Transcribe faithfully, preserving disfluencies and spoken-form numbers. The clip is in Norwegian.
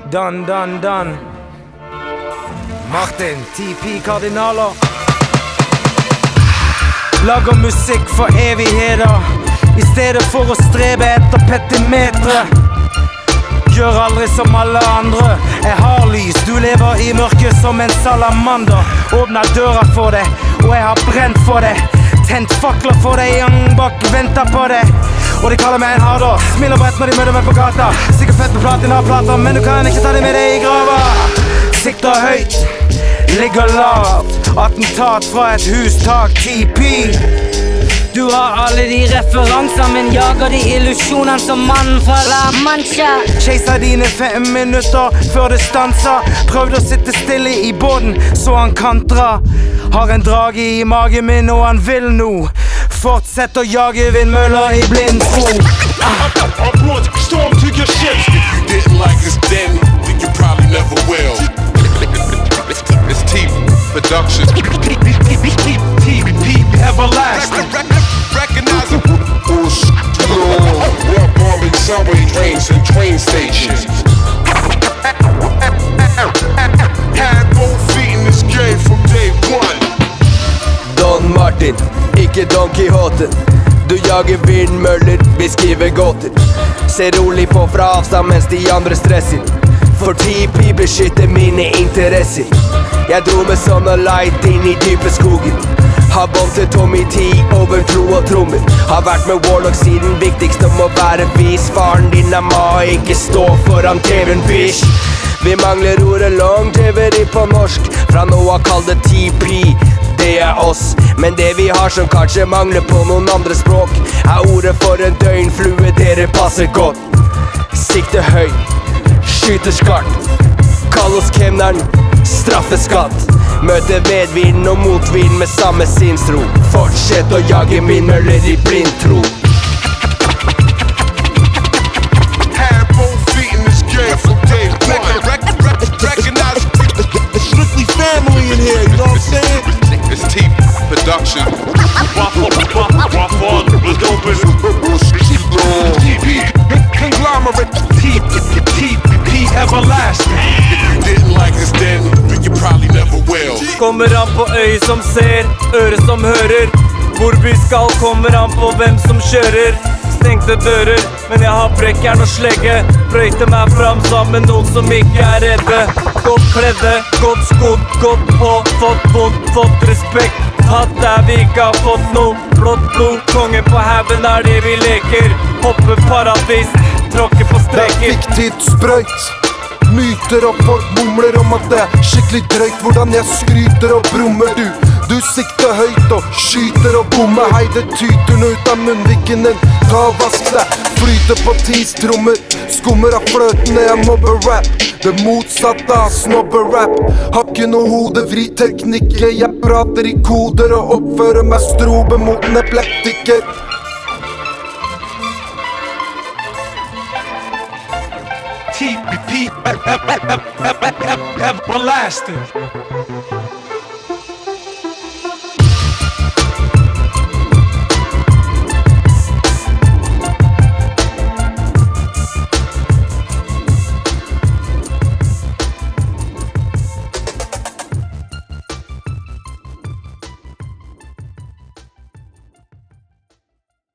Dan, dan, dan. Martin, T P Kardinaler. Lager musikk for evigheter, i stedet for å strebe etter petimetre. Gjør aldri som alle andre. Jeg har lys, du lever i mørket som en salamander. Åpner døra for deg, og jeg har brent for deg. Tent fakler for deg, Young Buck venter på deg. Og de kaller meg en harder, smiler bredt når de møter meg på gata. Sikkert fett på platinaplater, men du kan ikke ta det med deg i grava. Sikter høyt, ligger lavt. Attentat fra et hustak, T P. Du har alle de referanser, men jager de illusjonene som mannen fra La Mancha. Chaser dine fem minutter før det stanser. Prøvde å sitte stille i båten, så han kantra. Har en drage i magen min, og han vil nå. Fortsett å jage vindmøller i blind tro. I brought storm to your ships. If you didn't like us then, then you probably never will. It's T Production. T P Everlasting. Recognize it. We're bombing subway trains and train stations. Had both feet in this game from day one. Don Martin, ikke Don Quixote. Du jager vindmøller, beskriver gåter. Ser rolig på fra avstand mens de andre stresser. For T P beskytter mine interesser. Jeg dro med sånn og light inn i dype skogen. Har bånd til Tommy T over tro og trommer. Har vært med Warlock siden, viktigst om å være vis. Faren din er ma, ikke stå foran T V-en, bitch. Vi mangler ordet longevity på norsk. Fra nå av kall det T P, det er oss. Men det vi har som kanskje mangler på noen andre språk, er ordet for en døgnflue, dere passer godt. Sikte høyt, skyter skarpt. Kall oss kemneren, straffeskatt. Møte vedvind og motvind med samme sinnsro. Fortsett å jage vindmøller i blind tro. Had both feet in this game from day one. Recognize it's strictly family in here, you know what I'm saying? It's T Production. T P Conglomerate. T P Everlasting. If you didn't like us then, then you probably never will. Kommer an på øye som ser, øre som hører. Hvor vi skal kommer an på hvem som kjører. Stengte dører, men jeg har brekkjern og slegge. Brøyte meg fram sammen noen som ikke er redde. Godt kledde, godt skodd, godt på. Fått vondt, fått respekt. Hatt der vi ikke har fått noe. Blått blod, konge på haugen er det vi leker. Hoppe paradis, tråkke på streker. Det er fiktivt sprøyt. Myter og folk mumler om at det er skikkelig drøyt. Hvordan jeg skryter og brummer du. Du sikter høyt og skyter og bommer. Hei, det tyter nå ut av munnviken din. Ta og vask deg, flyter på tistrommer. Skummer av fløtene, jeg mobber rap. Det motsatte av snobber rap. Har ikke noe hodefri teknikker. Jeg prater i koder og oppfører meg strobe mot en eplektiker. T P Everlasting.